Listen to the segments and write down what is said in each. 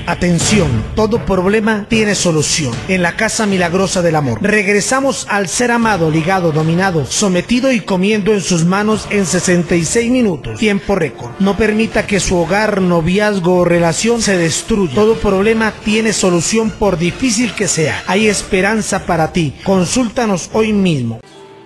Atención, todo problema tiene solución. En la Casa Milagrosa del Amor. Regresamos al ser amado, ligado, dominado, sometido y comiendo en sus manos en 66 minutos. Tiempo récord. No permita que su hogar, noviazgo o relación se destruya. Todo problema tiene solución por difícil que sea. Hay esperanza para ti. Consúltanos hoy mismo.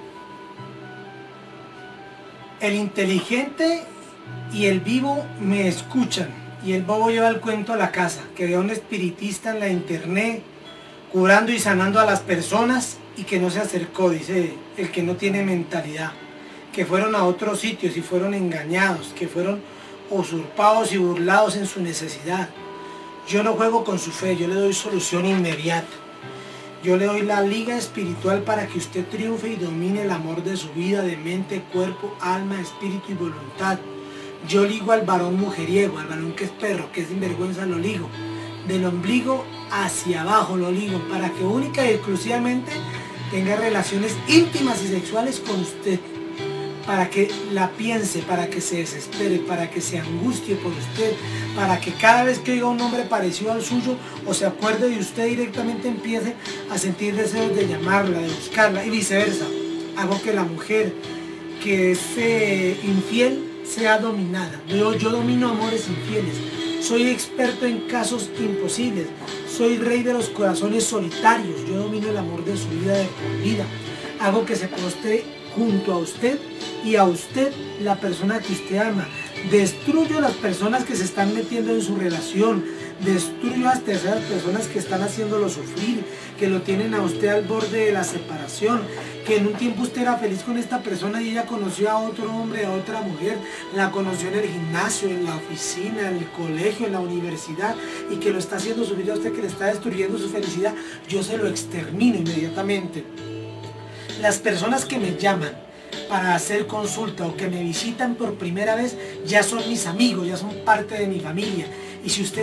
El inteligente y el vivo me escuchan. Y el bobo lleva el cuento a la casa, que vea un espiritista en la internet, curando y sanando a las personas, y que no se acercó, dice el que no tiene mentalidad, que fueron a otros sitios y fueron engañados, que fueron usurpados y burlados en su necesidad. Yo no juego con su fe, yo le doy solución inmediata. Yo le doy la liga espiritual para que usted triunfe y domine el amor de su vida, de mente, cuerpo, alma, espíritu y voluntad. Yo ligo al varón mujeriego, al varón que es perro, que es sinvergüenza, lo ligo. Del ombligo hacia abajo lo ligo, para que única y exclusivamente tenga relaciones íntimas y sexuales con usted. Para que la piense, para que se desespere, para que se angustie por usted, para que cada vez que oiga un nombre parecido al suyo o se acuerde de usted directamente empiece a sentir deseos de llamarla, de buscarla y viceversa. Hago que la mujer que es infiel sea dominada. Yo domino amores infieles. Soy experto en casos imposibles. Soy rey de los corazones solitarios. Yo domino el amor de su vida de por vida. Hago que se postre junto a usted y a usted la persona que usted ama. Destruyo a las personas que se están metiendo en su relación. Destruyo a las terceras personas que están haciéndolo sufrir, que lo tienen a usted al borde de la separación, que en un tiempo usted era feliz con esta persona y ella conoció a otro hombre, a otra mujer, la conoció en el gimnasio, en la oficina, en el colegio, en la universidad, y que lo está haciendo sufrir a usted, que le está destruyendo su felicidad. Yo se lo extermino inmediatamente. Las personas que me llaman para hacer consulta o que me visitan por primera vez ya son mis amigos, ya son parte de mi familia. Y si usted